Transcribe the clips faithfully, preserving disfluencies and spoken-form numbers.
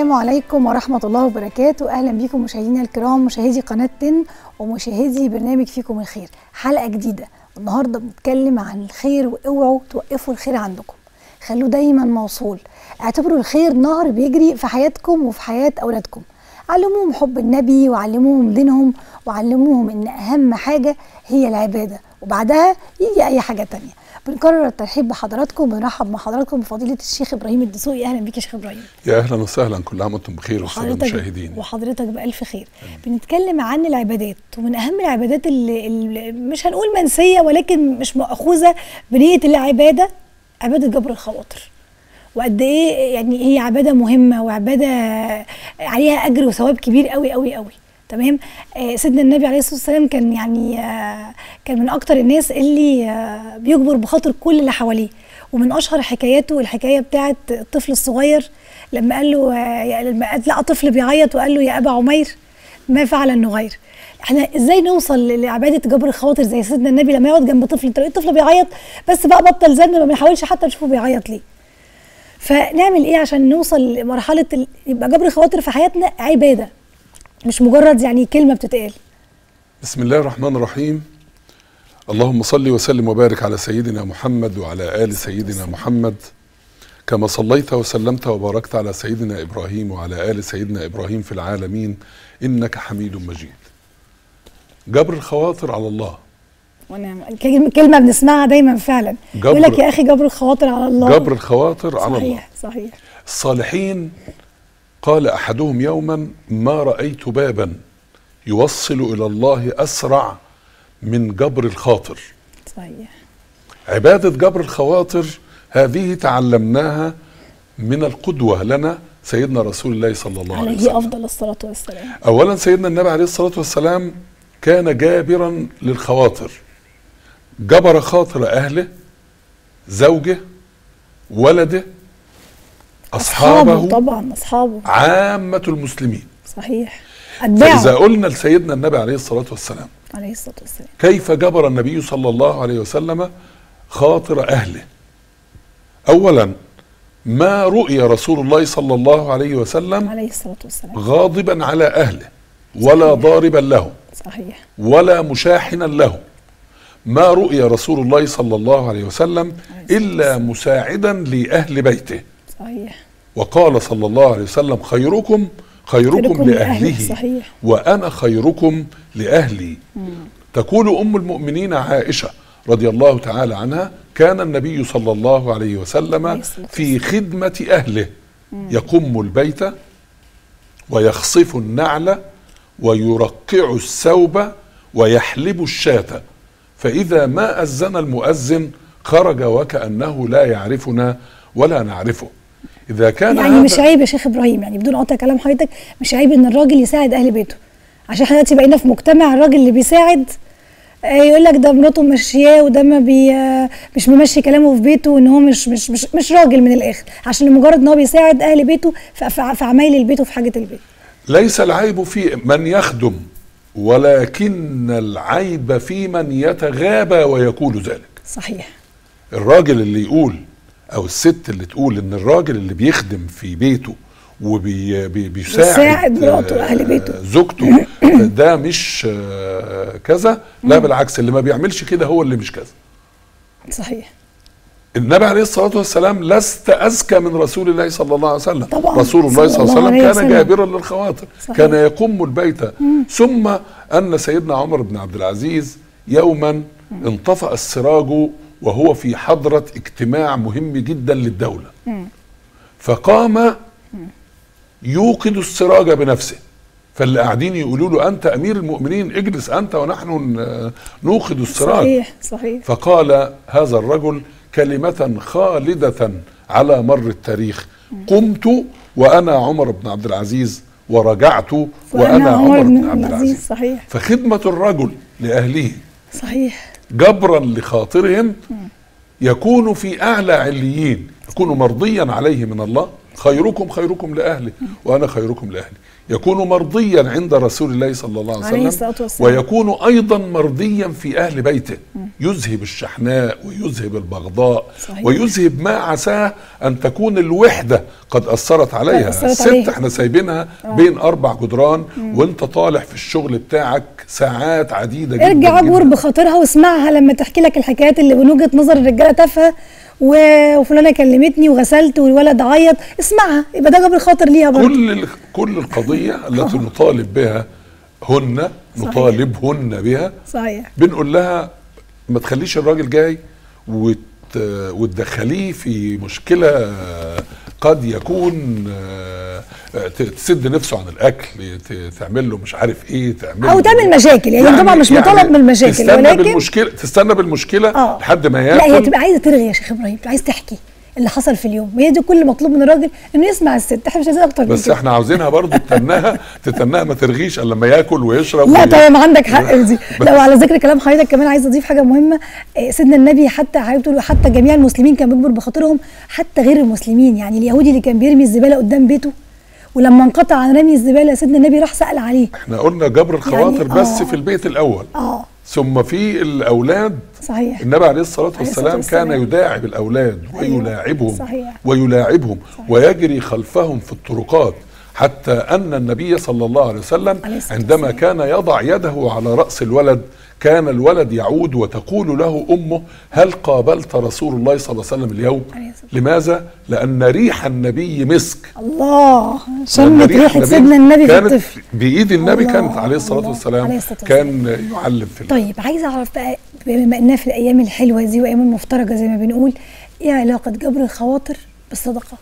السلام عليكم ورحمة الله وبركاته. أهلا بكم مشاهدينا الكرام، مشاهدي قناة تن ومشاهدي برنامج فيكم الخير. حلقة جديدة النهاردة بنتكلم عن الخير، واوعوا توقفوا الخير عندكم، خلوه دايما موصول. اعتبروا الخير نهر بيجري في حياتكم وفي حياة أولادكم. علموهم حب النبي وعلموهم دينهم وعلموهم إن أهم حاجة هي العبادة، وبعدها يجي أي حاجة تانية. بنكرر الترحيب بحضراتكم، بنرحب مع حضراتكم بفضيلة الشيخ إبراهيم الدسوقي. أهلا بيك يا شيخ إبراهيم. يا أهلا وسهلا، كل عام وأنتم بخير والسادة المشاهدين. وحضرتك بألف خير. بنتكلم عن العبادات، ومن أهم العبادات اللي, اللي مش هنقول منسية ولكن مش مأخوذة بنية العبادة، عبادة جبر الخواطر. وقد ايه يعني هي عباده مهمه وعباده عليها اجر وثواب كبير قوي قوي قوي. تمام. آه سيدنا النبي عليه الصلاه والسلام كان يعني آه كان من اكتر الناس اللي آه بيجبر بخاطر كل اللي حواليه. ومن اشهر حكاياته الحكايه بتاعه الطفل الصغير لما قال له آه لما لقى طفل بيعيط وقال له يا ابا عمير ما فعل النغير. احنا ازاي نوصل لعباده جبر الخواطر زي سيدنا النبي لما يقعد جنب طفل، تلاقي الطفل بيعيط بس بقى بطل زن، ما بنحاولش حتى نشوفه بيعيط ليه. فنعمل ايه عشان نوصل لمرحله ال... يبقى جبر الخواطر في حياتنا عباده، مش مجرد يعني كلمه بتتقال. بسم الله الرحمن الرحيم. اللهم صل وسلم وبارك على سيدنا محمد وعلى آل سيدنا محمد، كما صليت وسلمت وباركت على سيدنا إبراهيم وعلى آل سيدنا إبراهيم في العالمين إنك حميد مجيد. جبر الخواطر على الله، ونعم. كلمه بنسمعها دايما فعلا، يقول لك يا اخي جبر الخواطر على الله. جبر الخواطر على الله. صحيح صحيح. الصالحين قال أحدهم يوما: ما رأيت بابا يوصل إلى الله أسرع من جبر الخاطر. صحيح. عبادة جبر الخواطر هذه تعلمناها من القدوة لنا سيدنا رسول الله صلى الله عليه وسلم عليه أفضل الصلاة والسلام. أولا سيدنا النبي عليه الصلاة والسلام كان جابرا للخواطر، جبر خاطر أهله، زوجه، ولده، أصحابه, أصحابه طبعا أصحابه، عامة المسلمين. صحيح. أتباعه. فإذا قلنا لسيدنا النبي عليه الصلاة والسلام عليه الصلاة والسلام كيف جبر النبي صلى الله عليه وسلم خاطر أهله، أولا ما رؤي رسول الله صلى الله عليه وسلم عليه الصلاة والسلام غاضبا على أهله ولا صحيح. ضاربا لهم صحيح. ولا مشاحنا لهم. ما رؤي رسول الله صلى الله عليه وسلم إلا مساعدا لأهل بيته. صحيح. وقال صلى الله عليه وسلم: خيركم خيركم, خيركم لأهله، صحيح. وأنا خيركم لأهلي. مم. تقول أم المؤمنين عائشة رضي الله تعالى عنها: كان النبي صلى الله عليه وسلم في خدمة أهله، مم. يقم البيت ويخصف النعل ويرقع الثوب ويحلب الشاة، فإذا ما أذن المؤذن خرج وكأنه لا يعرفنا ولا نعرفه. إذا كان يعني مش عيب يا شيخ إبراهيم، يعني بدون قطع كلام حضرتك، مش عيب إن الراجل يساعد أهل بيته، عشان احنا دلوقتي بقينا في مجتمع الراجل اللي بيساعد يقول لك ده مراته ماشياه وده ما بي مش ممشي كلامه في بيته، وان هو مش مش مش مش راجل من الاخر، عشان لمجرد ان هو بيساعد اهل بيته في عمايل البيت وفي حاجه البيت. ليس العيب في من يخدم، ولكن العيب في من يتغابى ويقول ذلك. صحيح. الراجل اللي يقول او الست اللي تقول ان الراجل اللي بيخدم في بيته وبيساعد مراته واهل بيته زوجته ده مش كذا، لا بالعكس، اللي ما بيعملش كده هو اللي مش كذا. صحيح. النبي عليه الصلاة والسلام لست أذكى من رسول الله صلى الله عليه وسلم. طبعا. رسول الله صلى الله عليه وسلم كان جابرا للخواطر. صحيح. كان يقوم البيت. مم. ثم أن سيدنا عمر بن عبد العزيز يوما مم. انطفأ السراج وهو في حضرة اجتماع مهم جدا للدولة، مم. فقام يوقد السراج بنفسه، فاللي قاعدين يقولوا له: أنت أمير المؤمنين، اجلس أنت ونحن نوقد السراج. صحيح صحيح. فقال هذا الرجل كلمة خالدة على مر التاريخ: قمت وأنا عمر بن عبد العزيز ورجعت وأنا عمر بن عبد العزيز. صحيح. فخدمة الرجل لأهله صحيح جبرا لخاطرهم يكون في أعلى عليين، يكون مرضيا عليه من الله، خيركم خيركم لأهله وأنا خيركم لأهلي. يكون مرضيا عند رسول الله صلى الله عليه وسلم ويكون أيضا مرضيا في أهل بيته، يذهب الشحناء ويذهب البغضاء صحيح. ويذهب ما عساه أن تكون الوحدة قد أثرت عليها. الست احنا سايبينها بين أربع جدران مم. وانت طالع في الشغل بتاعك ساعات عديدة جدا. ارجع اجبر بخاطرها واسمعها لما تحكي لك الحكايات اللي من وجهة نظر الرجالة تافهة، وفلانه كلمتني وغسلت والولد عيط، اسمعها، يبقى ده جبر خاطر ليها برضه. كل كل القضيه التي نطالب بها هن نطالبهن بها صحيح. بنقول لها ما تخليش الراجل جاي وت وتدخليه في مشكله قد يكون تسد نفسه عن الاكل، تعمل له مش عارف ايه، تعمل او تعمل مشاكل يعني, يعني طبعا مش مطالب يعني من المشاكل، تستنى ولكن بالمشكله تستنى بالمشكله آه. لحد ما ياكل. لا هي تبقى عايزه ترغي يا شيخ ابراهيم، عايز تحكي اللي حصل في اليوم، وهي دي كل مطلوب من الراجل انه يسمع الست، احنا مش عايزين اكتر من كده. بس احنا عاوزينها برضه تتنها تتنها ما ترغيش الا لما ياكل ويشرب. لا طبعا عندك حق في دي. لو على ذكر كلام حضرتك كمان عايزه اضيف حاجه مهمه، سيدنا النبي حتى حضرتك حتى جميع المسلمين كان بيجبر بخاطرهم، حتى غير المسلمين، يعني اليهودي اللي كان بيرمي الزباله قدام بيته ولما انقطع عن رمي الزباله سيدنا النبي راح سأل عليه. احنا قلنا جبر الخواطر يعني بس آه. في البيت الاول اه ثم في الاولاد صحيح. النبي عليه الصلاه والسلام كان يداعب الاولاد ويلاعبهم صحيح. ويلاعبهم صحيح. ويجري خلفهم في الطرقات، حتى ان النبي صلى الله عليه وسلم عندما كان يضع يده على راس الولد كان الولد يعود وتقول له امه هل قابلت رسول الله صلى الله عليه وسلم اليوم؟ لماذا؟ لان ريح النبي مسك. الله، شمت ريحه سيدنا النبي في الطفل بايد النبي كانت عليه الصلاه والسلام، كان يعلم في طيب عايزه اعرف بقى بما اننا في الايام الحلوه دي وايام المفترجه زي ما بنقول، ايه علاقه جبر الخواطر بالصدقه؟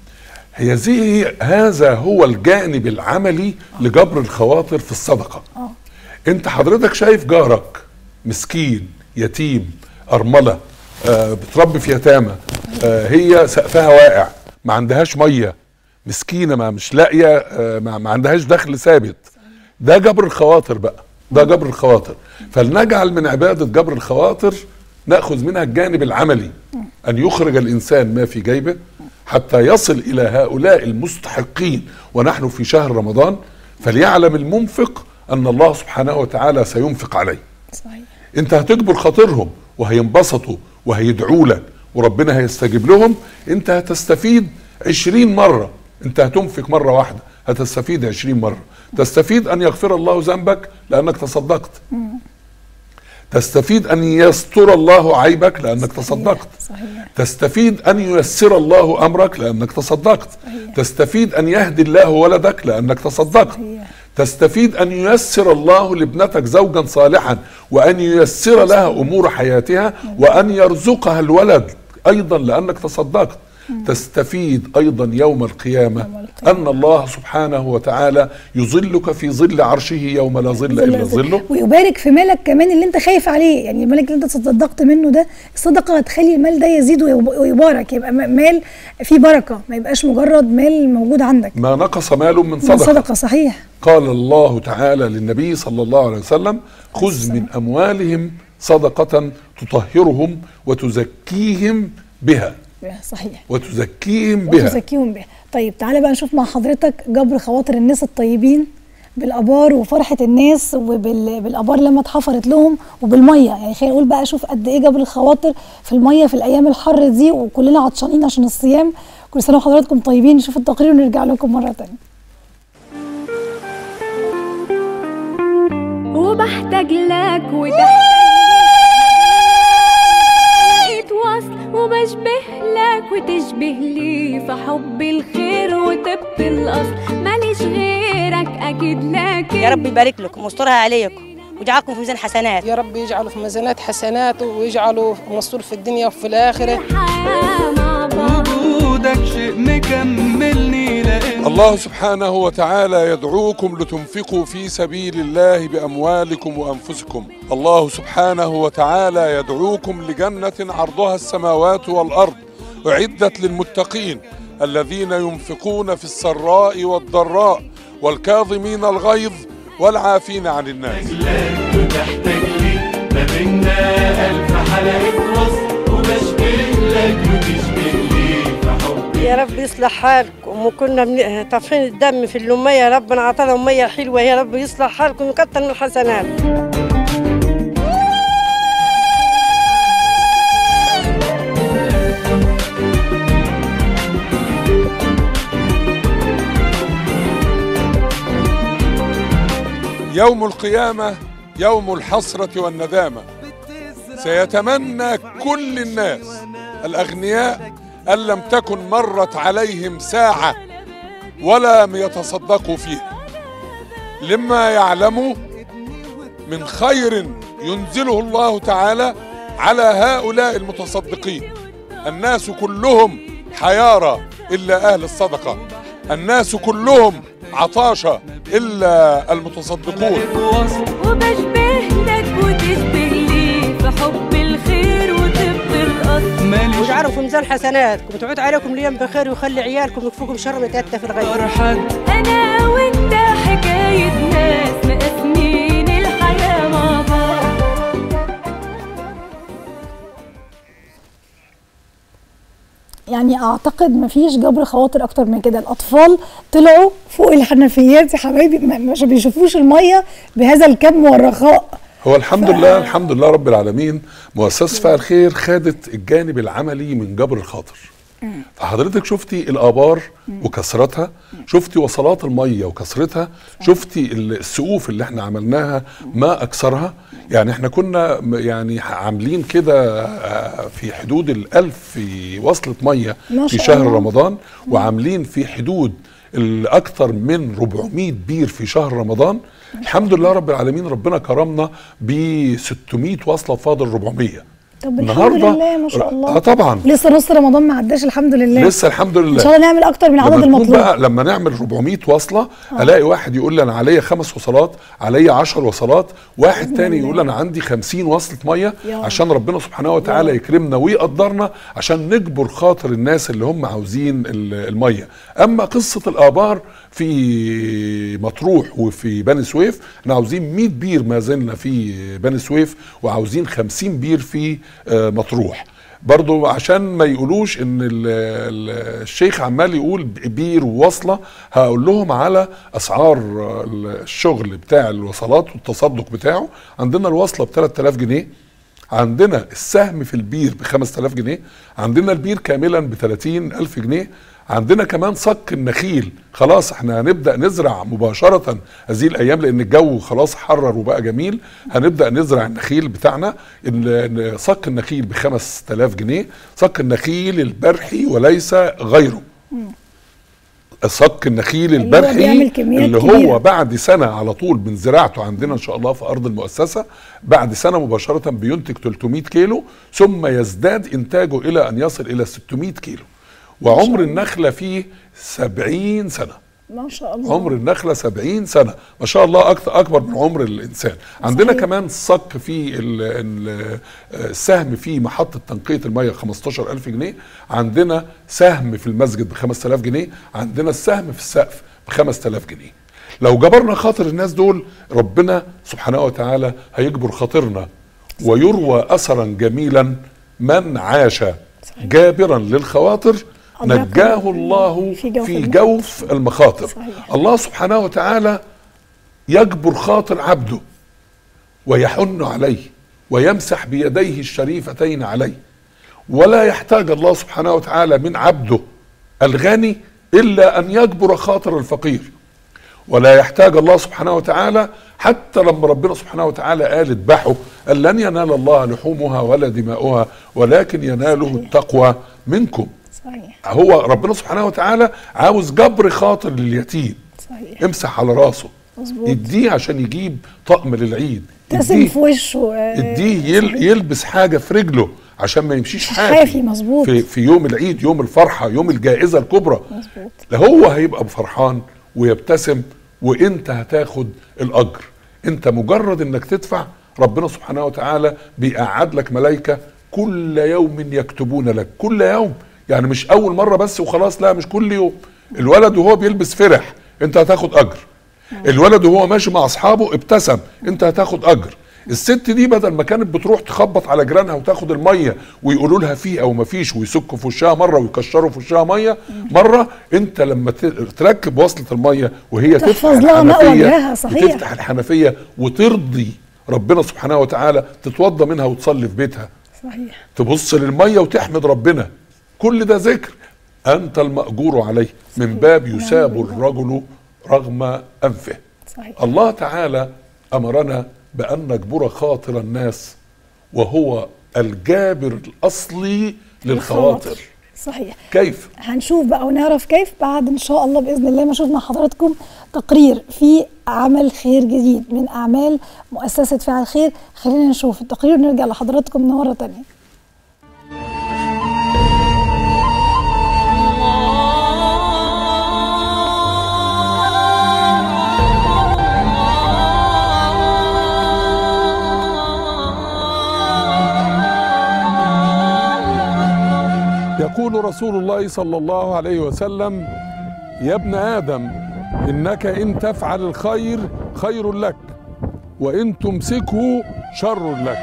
هي زي هذا هو الجانب العملي أوه. لجبر الخواطر في الصدقه. اه انت حضرتك شايف جارك مسكين يتيم ارمله آه بتربي في يتامى، آه هي سقفها واقع ما عندهاش ميه، مسكينه ما مش لاقيه آه ما, ما عندهاش دخل ثابت، ده جبر الخواطر بقى، ده جبر الخواطر. فلنجعل من عباده جبر الخواطر ناخذ منها الجانب العملي، ان يخرج الانسان ما في جيبه حتى يصل الى هؤلاء المستحقين، ونحن في شهر رمضان فليعلم المنفق ان الله سبحانه وتعالى سينفق عليه. صحيح. انت هتجبر خاطرهم وهينبسطوا وهيدعوا لك وربنا هيستجيب لهم، انت هتستفيد عشرين مرة، انت هتنفق مرة واحدة هتستفيد عشرين مرة. تستفيد ان يغفر الله ذنبك لانك تصدقت، تستفيد ان يستر الله عيبك لانك صحيح. تصدقت صحيح. تستفيد ان ييسر الله امرك لانك تصدقت صحيح. تستفيد ان يهدي الله ولدك لانك تصدقت صحيح. تستفيد ان ييسر الله لابنتك زوجا صالحا وان ييسر لها امور حياتها وان يرزقها الولد ايضا لانك تصدقت. تستفيد ايضا يوم القيامه ان الله سبحانه وتعالى يظلك في ظل عرشه يوم لا ظل الا ظله، ويبارك في مالك كمان اللي انت خايف عليه، يعني المال اللي انت تصدقت منه ده الصدقه هتخلي المال ده يزيد ويبارك، يبقى مال فيه بركه، ما يبقاش مجرد مال موجود عندك. ما نقص مال من صدقه. من صدقه صحيح. قال الله تعالى للنبي صلى الله عليه وسلم خذ من اموالهم صدقه تطهرهم وتزكيهم بها. صحيح. وتزكيهم بها. وتزكيهم بها. طيب تعالى بقى نشوف مع حضرتك جبر خواطر الناس الطيبين بالابار وفرحه الناس وبالابار لما اتحفرت لهم وبالميه، يعني خلينا نقول بقى شوف قد ايه جبر الخواطر في الميه في الايام الحر دي وكلنا عطشانين عشان الصيام. كل سنه وحضراتكم طيبين. نشوف التقرير ونرجع لكم مره ثانيه. وبحتاج لك وتحتاج وبشبه لك وتشبه لي في حب الخير وطب الاصل، ماليش غيرك اكيد لكن يا رب يبارك لكم ويسترها عليكم ويجعلكم في ميزان حسنات. يا رب يجعله في ميزانات حسنات ويجعله مستور في الدنيا وفي الاخره. وجودك شيء مكملني لأن الله سبحانه وتعالى يدعوكم لتنفقوا في سبيل الله بأموالكم وأنفسكم. الله سبحانه وتعالى يدعوكم لجنة عرضها السماوات والأرض أعدت للمتقين الذين ينفقون في السراء والضراء والكاظمين الغيظ والعافين عن الناس. وتحتاج لي ما بينا ألف حلقة وصل وبشبه لك وتشبه لي في حب يا رب يصلح حالكم، وكنا من- طافحين الدم في الأمية، ربنا عطانا أمية حلوة، يا رب يصلح حالكم ويكتر من الحسنات. يوم القيامة يوم الحسرة والندامة. سيتمنى كل الناس الأغنياء أن لم تكن مرت عليهم ساعة ولم يتصدقوا فيها، لما يعلموا من خير ينزله الله تعالى على هؤلاء المتصدقين. الناس كلهم حيارى إلا أهل الصدقة، الناس كلهم عطاشة إلا المتصدقون. وبشبه لك وتشبه لي في حب الخير وطب الأصل، واجعلوا في ميزان حسناتكم وتعود عليكم اليوم بخير ويخلي عيالكم يكفوكم شر متأتى في الغيب. أنا وأنت حكاية ناس مقسمين الحياة مع بعض. يعني اعتقد مفيش جبر خواطر اكتر من كده. الاطفال طلعوا فوق الحنفيات يا حبايبي، ما- مش بيشوفوش الميه بهذا الكم والرخاء. هو الحمد ف- لله الحمد لله رب العالمين، مؤسسة فعل خير خدت الجانب العملي من جبر الخاطر. فحضرتك شفتي الآبار وكثرتها، شفتي وصلات المية وكثرتها، شفتي السقوف اللي احنا عملناها ما أكثرها. يعني احنا كنا م- يعني عاملين كده آه، في حدود الألف في وصلة مية ما في شاء شهر الله. رمضان، وعاملين في حدود الأكثر من أربعمائة بير في شهر رمضان. الحمد لله رب العالمين، ربنا كرمنا ب ستمائة وصلة فاضل أربعمائة. طب الحمد لله ما شاء الله. اه طبعا لسه نص رمضان ما عداش الحمد لله. لسه الحمد لله. ان شاء الله نعمل اكتر من العدد لما تكون المطلوب. بقى لما نعمل أربعمائة وصله آه. الاقي واحد يقول لي انا عليا خمس وصلات، عليا عشر وصلات، واحد تاني يقول لي انا عندي خمسين وصله ميه، عشان ربنا سبحانه وتعالى يكرمنا ويقدرنا عشان نجبر خاطر الناس اللي هم عاوزين ال- الميه. اما قصه الابار في مطروح وفي بني سويف، احنا عاوزين مائة بير ما زلنا في بني سويف، وعاوزين خمسين بير في آه، مطروح. برضو عشان ما يقولوش ان ال- ال- الشيخ عمال يقول بير ووصله، هقول لهم على اسعار الشغل بتاع الوصلات والتصدق بتاعه. عندنا الوصله ب ثلاثة آلاف جنيه، عندنا السهم في البير ب خمسة آلاف جنيه، عندنا البير كاملا ب ثلاثين ألف جنيه، عندنا كمان صك النخيل. خلاص احنا هنبدأ نزرع مباشرة هذه الأيام لأن الجو خلاص حرر وبقى جميل. هنبدأ نزرع النخيل بتاعنا. ال- صك النخيل ب خمسة آلاف جنيه، صك النخيل البرحي وليس غيره. صك النخيل اللي هو البرحي بيعمل كميات اللي كبيرة. هو بعد سنة على طول من زراعته عندنا ان شاء الله في ارض المؤسسة، بعد سنة مباشرة بينتج ثلاثمائة كيلو، ثم يزداد انتاجه الى ان يصل الى ستمائة كيلو. وعمر النخلة فيه سبعين سنة. ما شاء الله. عمر النخلة سبعين سنة، ما شاء الله أكتر أكبر من عمر الإنسان. عندنا صحيح. كمان صك في ال- ال- السهم في محطة تنقية المية خمستاشر ألف جنيه، عندنا سهم في المسجد ب خمسة آلاف جنيه، عندنا السهم في السقف ب خمسة آلاف جنيه. لو جبرنا خاطر الناس دول ربنا سبحانه وتعالى هيجبر خاطرنا، ويروى أثرا جميلا: من عاش جابرا للخواطر نجاه الله في جوف في المخاطر. جوف المخاطر. صحيح. الله سبحانه وتعالى يجبر خاطر عبده ويحن عليه ويمسح بيديه الشريفتين عليه، ولا يحتاج الله سبحانه وتعالى من عبده الغني إلا أن يجبر خاطر الفقير، ولا يحتاج الله سبحانه وتعالى حتى لما ربنا سبحانه وتعالى قال اذبحوا، قال لن ينال الله لحومها ولا دماؤها ولكن يناله التقوى منكم. صحيح. هو ربنا سبحانه وتعالى عاوز جبر خاطر لليتيم. صحيح. امسح على راسه، مظبوط. اديه عشان يجيب طقم للعيد، تسم اديه في وشه. آه، اديه يل يلبس حاجه في رجله عشان ما يمشيش حافي. حافي، مظبوط. في, في يوم العيد، يوم الفرحه، يوم الجائزه الكبرى. مظبوط. لا هو هيبقى فرحان ويبتسم وانت هتاخد الاجر. انت مجرد انك تدفع، ربنا سبحانه وتعالى بيقعد لك ملائكه كل يوم يكتبون لك، كل يوم. يعني مش اول مره بس وخلاص، لا، مش كل يوم. الولد وهو بيلبس فرح انت هتاخد اجر، الولد وهو ماشي مع اصحابه ابتسم انت هتاخد اجر، الست دي بدل ما كانت بتروح تخبط على جيرانها وتاخد الميه ويقولوا لها فيه او ما فيش ويسكوا في وشها مره ويكشروا في وشها ميه مره، انت لما تركب وصله الميه وهي تفتح الحنفيه وتفتح الحنفيه وترضي ربنا سبحانه وتعالى، تتوضى منها وتصلي في بيتها. صحيح. تبص للميه وتحمد ربنا، كل ده ذكر انت المأجور عليه. من باب يساب الرجل رغم انفه. صحيح. الله تعالى امرنا بان نجبر خاطر الناس، وهو الجابر الاصلي للخواطر. صحيح. كيف؟ هنشوف بقى ونعرف كيف بعد ان شاء الله باذن الله ما شفنا حضراتكم تقرير في عمل خير جديد من اعمال مؤسسه فاعل خير. خلينا نشوف التقرير ونرجع لحضراتكم مره ثانيه. يقول رسول الله صلى الله عليه وسلم: يا ابن آدم إنك إن تفعل الخير خير لك، وإن تمسكه شر لك.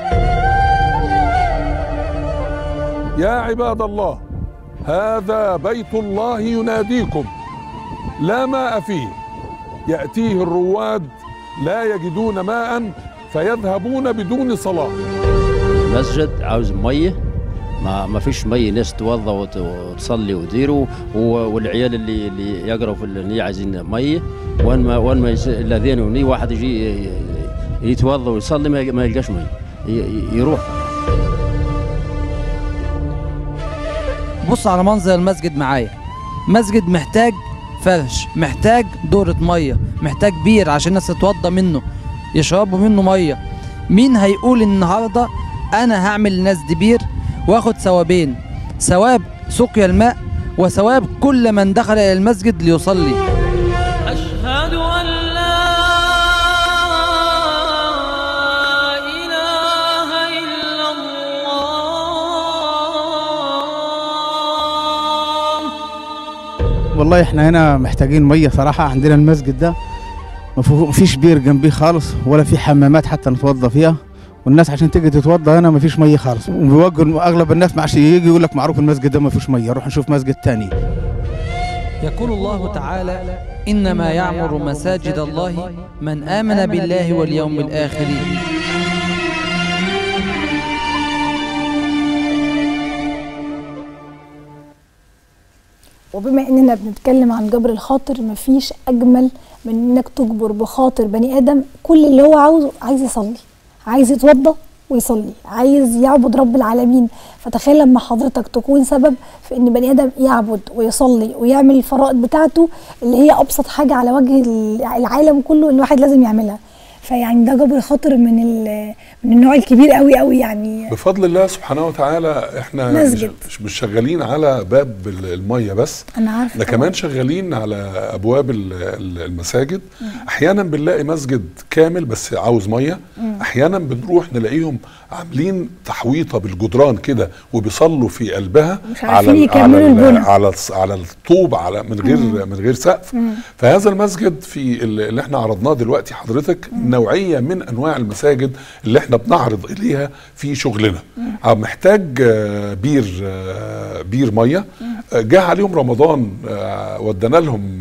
يا عباد الله، هذا بيت الله يناديكم، لا ماء فيه، يأتيه الرواد لا يجدون ماء فيذهبون بدون صلاة. المسجد عاوز مية، ما ما فيش ميه، ناس توضى وتصلي ويديروا، والعيال اللي اللي يقروا في النية عايزين ميه، وان ما وان ما الذين وني واحد يجي يتوضى ويصلي ما يلقاش ميه يروح. بص على منظر المسجد معايا، مسجد محتاج فرش، محتاج دورة ميه، محتاج بير عشان الناس تتوضى منه، يشربوا منه ميه. مين هيقول النهارده انا هعمل للناس دي بير واخد ثوابين، ثواب سقيا الماء وثواب كل من دخل الى المسجد ليصلي؟ أشهد أن لا إله إلا الله. والله احنا هنا محتاجين ميه صراحه. عندنا المسجد ده ما فيش بير جنبيه خالص، ولا في حمامات حتى نتوضى فيها، والناس عشان تيجي تتوضى هنا ما فيش ميه خالص. وبيوجهوا اغلب الناس ما عادش يجي يقول لك معروف المسجد ده ما فيش ميه، روح نشوف مسجد تاني. يقول الله تعالى: انما يعمر مساجد الله من امن بالله واليوم الاخر. وبما اننا بنتكلم عن جبر الخاطر، مفيش اجمل من انك تجبر بخاطر بني ادم كل اللي هو عاوزه، عايز يصلي، عايز يتوضى ويصلي، عايز يعبد رب العالمين. فتخيل لما حضرتك تكون سبب في ان بني ادم يعبد ويصلي ويعمل الفرائض بتاعته اللي هي ابسط حاجه على وجه العالم كله ان الواحد لازم يعملها. فيعني ده جبر خاطر من من النوع الكبير قوي قوي يعني. بفضل الله سبحانه وتعالى احنا مسجد. مش مش شغالين على باب الميه بس، انا عارفه، احنا كمان شغالين على ابواب المساجد. مم. احيانا بنلاقي مسجد كامل بس عاوز ميه، مم. احيانا بنروح نلاقيهم عاملين تحويطه بالجدران كده وبيصلوا في قلبها على على على على الطوب، على من غير مم. من غير سقف. مم. فهذا المسجد في اللي احنا عرضناه دلوقتي حضرتك مم. نوعيه من انواع المساجد اللي احنا بنعرض اليها في شغلنا. مم. محتاج بير بير ميه، جه عليهم رمضان ودانا لهم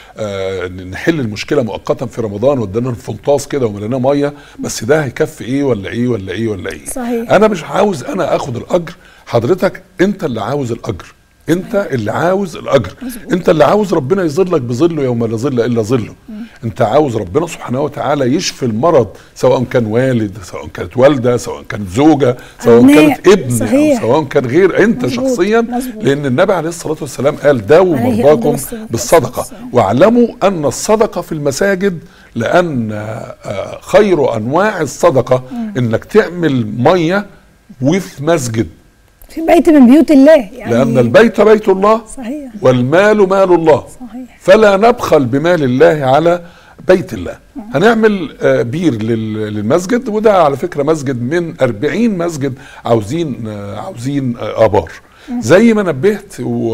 نحل المشكله مؤقتا في رمضان، ودانا لهم فنطاس كده ومليناه ميه، بس ده هيكفي ايه ولا ايه ولا ايه ولا ايه؟ صحيح. انا مش عاوز انا اخد الاجر، حضرتك انت اللي عاوز الاجر، انت اللي عاوز الاجر، انت اللي عاوز ربنا يظلك بظله يوم لا ظل الا ظله. انت عاوز ربنا سبحانه وتعالى يشفي المرض، سواء كان والد، سواء كانت والده، سواء كانت زوجه، سواء كانت ابن، صحيح. أو سواء كان غير انت مزبوط. شخصيا مزبوط. لان النبي عليه الصلاه والسلام قال: داووا مرضاكم بالصدقه، واعلموا ان الصدقه في المساجد، لان خير انواع الصدقه مم. انك تعمل ميه وفي مسجد، في بيت من بيوت الله يعني، لأن البيت بيت الله، صحيح. والمال مال الله، صحيح. فلا نبخل بمال الله على بيت الله. مم. هنعمل بير للمسجد، وده على فكرة مسجد من أربعين مسجد عاوزين عاوزين آبار. مم. زي ما نبهت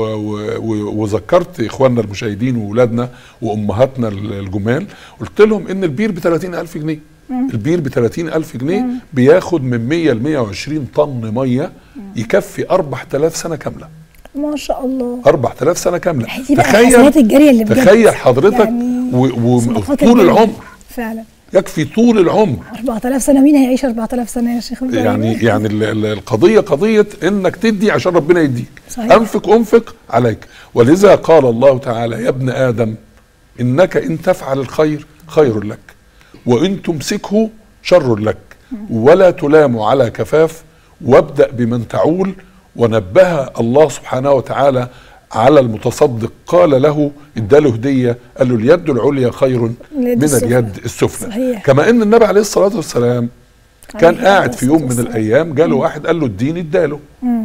وذكرت إخواننا المشاهدين وولادنا وأمهاتنا الجمال، قلت لهم إن البير ب ثلاثين ألف جنيه. البير ب ثلاثين ألف جنيه بياخد من مية ل مية وعشرين طن ميه يكفي أربعة آلاف سنه كامله. ما شاء الله أربعة آلاف سنه كامله. تخيل الجاريه اللي بجد تخيل حضرتك يعني وطول العمر فعلا يكفي طول العمر. أربعة آلاف سنه، مين هيعيش أربعة آلاف سنه يا شيخ؟ يعني يعني القضيه قضيه انك تدي عشان ربنا يديك. صحيح. انفق انفق عليك. ولذا قال الله تعالى: يا ابن ادم انك ان تفعل الخير خير لك وان تمسكه شر لك ولا تلام على كفاف وابدأ بمن تعول. ونبه الله سبحانه وتعالى على المتصدق، قال له اداله هديه، قال له اليد العليا خير من اليد السفلى. صحيح. كما ان النبي عليه الصلاه والسلام كان قاعد في يوم من الايام جاله واحد قال له اديني، اداله.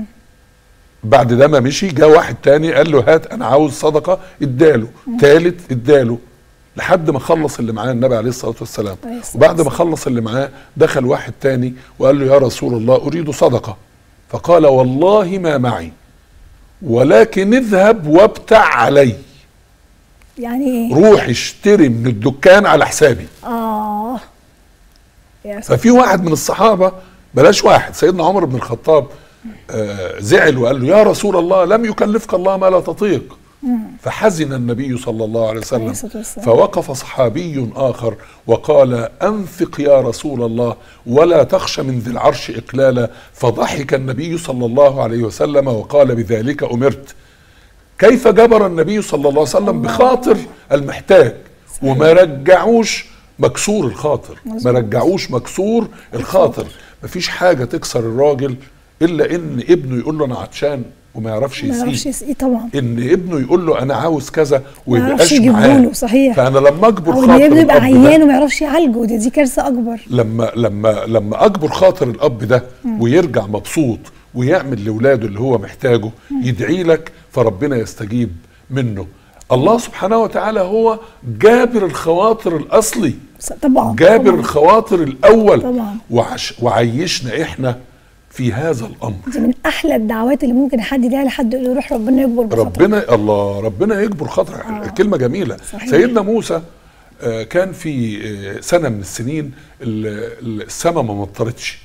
بعد ده ما مشي جاء واحد تاني قال له هات انا عاوز صدقه، اداله. ثالث اداله لحد ما خلص اللي معاه النبي عليه الصلاه والسلام. وبعد ما خلص اللي معاه دخل واحد تاني وقال له يا رسول الله اريد صدقه، فقال والله ما معي ولكن اذهب وابتع علي. يعني ايه؟ روح اشتري من الدكان على حسابي. اه يا ففي واحد من الصحابه، بلاش واحد، سيدنا عمر بن الخطاب آه زعل وقال له يا رسول الله لم يكلفك الله ما لا تطيق. مم. فحزن النبي صلى الله عليه وسلم، فوقف صحابي آخر وقال أنفق يا رسول الله ولا تخش من ذي العرش إقلالا. فضحك النبي صلى الله عليه وسلم وقال بذلك أمرت. كيف جبر النبي صلى الله عليه وسلم بخاطر المحتاج وما رجعوش مكسور الخاطر، ما رجعوش مكسور الخاطر. مفيش حاجة تكسر الراجل إلا إن ابنه يقول له أنا عطشان وما يعرفش يسقيه. طبعا ان ابنه يقول له انا عاوز كذا ويبقاش معاه. صحيح. فانا لما اجبر خاطر الاب ده يبقى عيان وما يعرفش يعالجه، دي, دي كارثه اكبر. لما لما لما اجبر خاطر الاب ده مم. ويرجع مبسوط ويعمل لاولاده اللي هو محتاجه، مم. يدعي لك فربنا يستجيب منه. الله سبحانه وتعالى هو جابر الخواطر الاصلي طبعا، جابر طبعا. الخواطر الاول طبعا. وعش وعيشنا احنا في هذا الامر. دي من احلى الدعوات اللي ممكن حد يديها لحد يقول له روح ربنا يجبر بخاطرك. ربنا الله ربنا يجبر خاطرك. آه. كلمه جميله. صحيح. سيدنا موسى آه كان في آه سنه من السنين السماء ما مطرتش،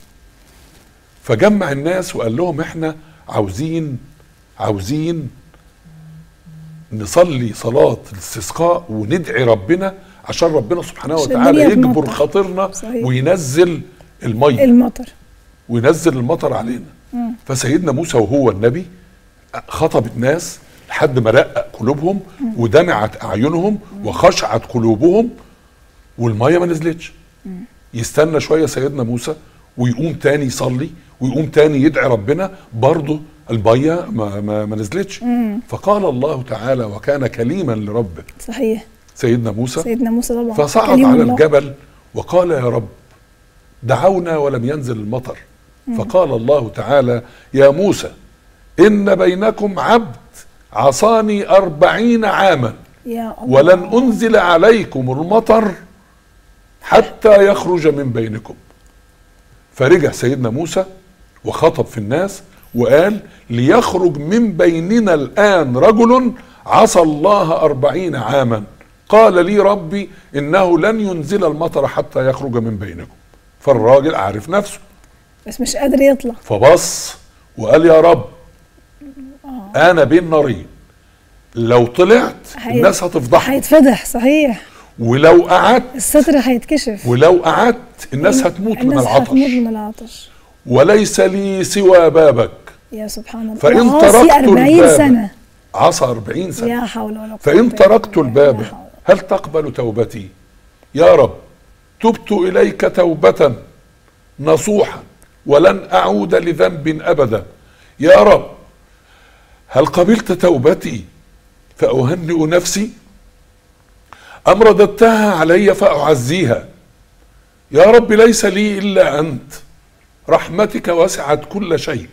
فجمع الناس وقال لهم احنا عاوزين عاوزين نصلي صلاه الاستسقاء وندعي ربنا عشان ربنا سبحانه وتعالى يجبر خاطرنا. صحيح. وينزل الميه المطر وينزل المطر علينا. مم. فسيدنا موسى وهو النبي خطب الناس لحد ما رقق قلوبهم مم. ودمعت اعينهم مم. وخشعت قلوبهم والميه ما نزلتش. مم. يستنى شويه سيدنا موسى ويقوم تاني يصلي ويقوم تاني يدعي ربنا، برضه الميه ما, ما, ما نزلتش. مم. فقال الله تعالى وكان كليما لربه. صحيح. سيدنا موسى سيدنا موسى طبعا فصعد على الله. الجبل وقال يا رب دعونا ولم ينزل المطر. مم. فقال الله تعالى يا موسى إن بينكم عبد عصاني أربعين عاما يا الله. ولن أنزل عليكم المطر حتى يخرج من بينكم. فرجع سيدنا موسى وخطب في الناس وقال ليخرج من بيننا الآن رجل عصى الله أربعين عاما قال لي ربي إنه لن ينزل المطر حتى يخرج من بينكم. فالراجل عارف نفسه بس مش قادر يطلع، فبص وقال يا رب آه. انا بين نارين، لو طلعت هي... الناس هتفضح، هيتفضح. صحيح. ولو قعدت الستر هيتكشف، ولو قعدت الناس هتموت الناس من العطش هتموت من العطش. وليس لي سوى بابك. يا سبحان الله. فإن تركت أربعين سنة عصى أربعين سنة. يا حول ولا قوة. فإن تركت الباب هل تقبل توبتي؟ يا رب تبت إليك توبة نصوحا ولن أعود لذنب أبدا. يا رب هل قبلت توبتي فأهنئ نفسي أم رددتها علي فأعزيها؟ يا رب ليس لي إلا أنت، رحمتك وسعت كل شيء.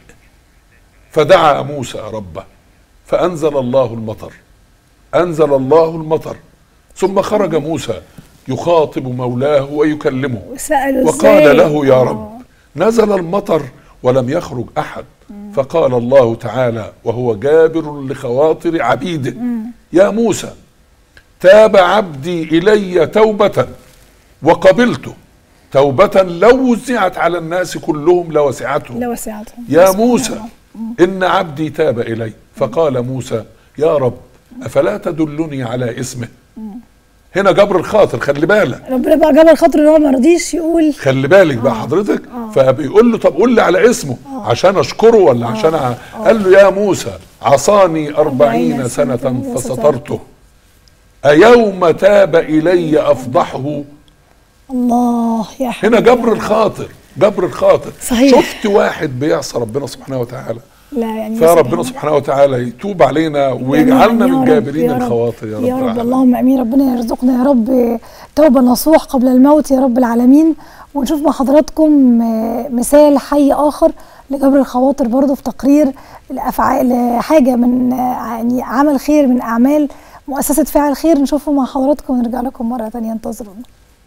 فدعا موسى ربه فأنزل الله المطر، أنزل الله المطر. ثم خرج موسى يخاطب مولاه ويكلمه وقال له يا رب نزل المطر ولم يخرج أحد. فقال الله تعالى وهو جابر لخواطر عبيده يا موسى تاب عبدي إلي توبة وقبلته توبة لو وزعت على الناس كلهم لوسعتهم لوسعتهم يا موسى إن عبدي تاب إلي. فقال موسى يا رب أفلا تدلني على اسمه. هنا جبر الخاطر، خلي بالك ربنا بقى جبر الخاطر ان هو ما رضيش يقول، خلي بالك بقى حضرتك. آه. فبيقول له طب قول لي على اسمه آه. عشان اشكره ولا آه. عشان آه. قال له يا موسى عصاني أربعين سنة فسترته أيوم تاب إلي أفضحه. الله يا حبيبي. هنا جبر الخاطر، جبر الخاطر. صحيح. شفت واحد بيعصى ربنا سبحانه وتعالى، لا يعني فربنا سبحانه وتعالى يتوب علينا ويجعلنا من جابرين الخواطر يا رب, يا رب. اللهم امين. ربنا يرزقنا يا رب توبه نصوح قبل الموت يا رب العالمين. ونشوف مع حضراتكم مثال حي اخر لجبر الخواطر برضه في تقرير الافعال، حاجه من يعني عمل خير من اعمال مؤسسه فاعل خير. نشوفه مع حضراتكم ونرجع لكم مره ثانيه، انتظرونا.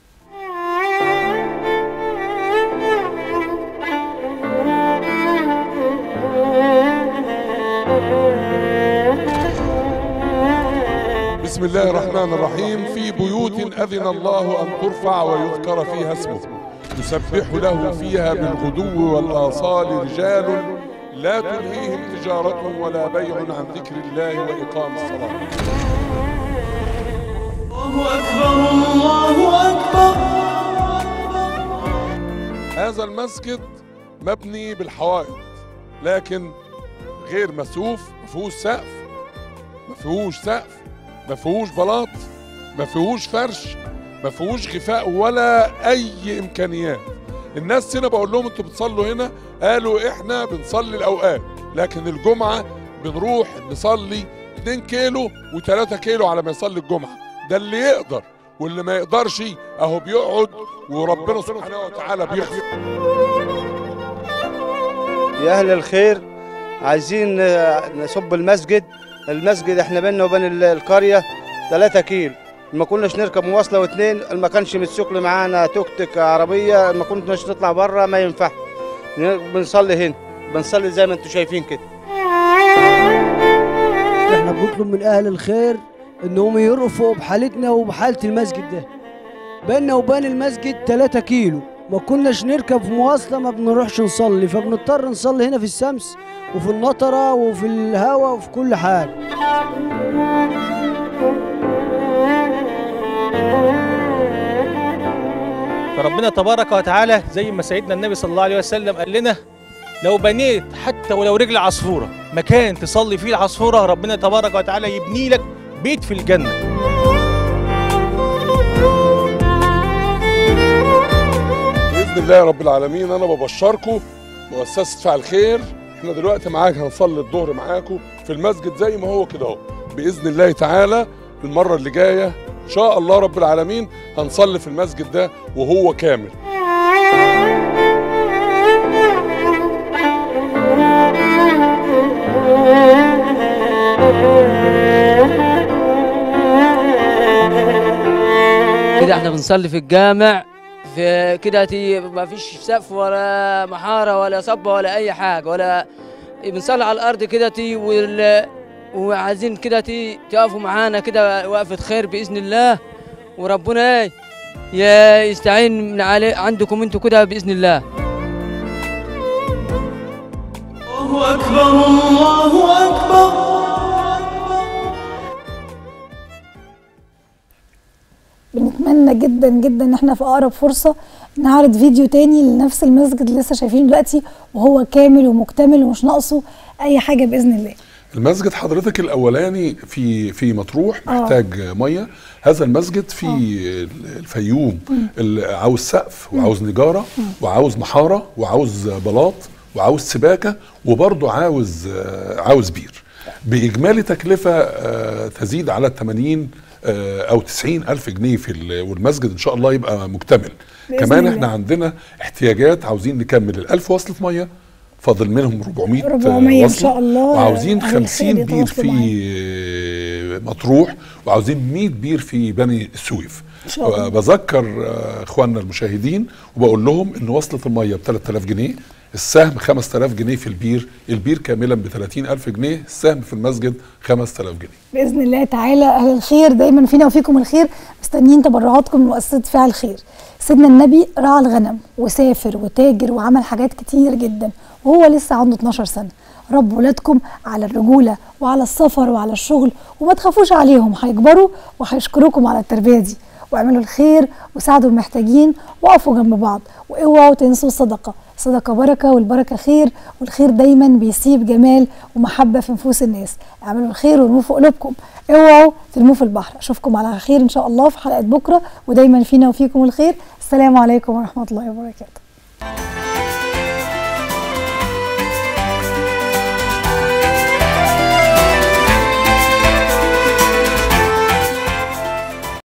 بسم الله الرحمن الرحيم. في بيوت أذن الله أن ترفع ويذكر فيها اسمه يسبح له فيها بالغدو والآصال رجال لا تلهيهم تجارة ولا بيع عن ذكر الله وإقام الصلاة. الله أكبر الله أكبر. هذا المسجد مبني بالحوائط لكن غير مسقوف، ما فيهوش سقف، ما فيهوش سقف، ما فيهوش بلاط، ما فيهوش فرش، ما فيهوش غفاء ولا اي امكانيات. الناس هنا بقول لهم انتوا بتصلوا هنا، قالوا احنا بنصلي الاوقات لكن الجمعه بنروح نصلي اتنين كيلو وتلاتة كيلو على ما يصلي الجمعه. ده اللي يقدر، واللي ما يقدرش اهو بيقعد وربنا سبحانه وتعالى بيغفر. يا اهل الخير، عايزين نصب المسجد. المسجد احنا بيننا وبين القريه تلاتة كيلو، ما كناش نركب مواصله واثنين، ما كانش متسوق معانا توك توك عربيه، ما كناش نطلع بره، ما ينفع. بنصلي هنا، بنصلي زي ما انتم شايفين كده. احنا بنطلب من اهل الخير انهم يرفقوا بحالتنا وبحاله المسجد ده. بيننا وبين المسجد تلاتة كيلو، ما كناش نركب في مواصله، ما بنروحش نصلي، فبنضطر نصلي هنا في الشمس وفي النطره وفي الهواء وفي كل حاجه. فربنا تبارك وتعالى زي ما سيدنا النبي صلى الله عليه وسلم قال لنا لو بنيت حتى ولو رجل عصفوره مكان تصلي فيه العصفوره، ربنا تبارك وتعالى يبني لك بيت في الجنه. باذن الله يا رب العالمين. انا ببشركم مؤسسه فاعل خير، احنا دلوقتي معاك هنصلي الظهر معاكم في المسجد زي ما هو كده اهو. باذن الله تعالى المره اللي جايه ان شاء الله رب العالمين هنصلي في المسجد ده وهو كامل. كده احنا بنصلي في الجامع في كده، ما فيش سقف ولا محاره ولا صبه ولا اي حاجه، ولا بنصلي على الارض كده، وعايزين كده تقفوا معانا كده وقفه خير باذن الله، وربنا يستعين من عليه عندكم انتوا كده باذن الله. الله اكبر الله اكبر. بنتمنى جدا جدا ان احنا في اقرب فرصه نعرض فيديو تاني لنفس المسجد اللي لسه شايفينه دلوقتي وهو كامل ومكتمل ومش ناقصه اي حاجه باذن الله. المسجد حضرتك الاولاني في في مطروح محتاج آه. ميه. هذا المسجد في آه. الفيوم عاوز سقف وعاوز نجاره وعاوز محاره وعاوز بلاط وعاوز سباكه وبرضه عاوز آه عاوز بير باجمالي تكلفه آه تزيد على ثمانين آه او تسعين الف جنيه في والمسجد ان شاء الله يبقى مكتمل. كمان احنا عندنا احتياجات، عاوزين نكمل الألف وصلة ميه، فاضل منهم أربعمية أربعمية ان شاء الله، وعاوزين خمسين بير في مطروح، وعاوزين مية بير في بني السويف. بذكر اخواننا المشاهدين وبقول لهم ان وصلة الميه ب ثلاثة آلاف جنيه، السهم خمسة آلاف جنيه في البير، البير كاملا ب ثلاثين ألف جنيه، السهم في المسجد خمسة آلاف جنيه. باذن الله تعالى اهل الخير دايما فينا وفيكم الخير، مستنيين تبرعاتكم من مؤسسه فاعل خير. سيدنا النبي رعى الغنم وسافر وتاجر وعمل حاجات كتير جدا وهو لسه عنده اتناشر سنه. ربوا ولادكم على الرجوله وعلى السفر وعلى الشغل، وما تخافوش عليهم، هيكبروا وهيشكروكم على التربيه دي. واعملوا الخير وساعدوا المحتاجين، وقفوا جنب بعض، واوعوا تنسوا الصدقه، الصدقه بركه والبركه خير، والخير دايما بيسيب جمال ومحبه في نفوس الناس. اعملوا الخير وارموه في قلوبكم، اوعوا ترموه في البحر. اشوفكم على خير ان شاء الله في حلقه بكره، ودايما فينا وفيكم الخير. السلام عليكم ورحمه الله وبركاته.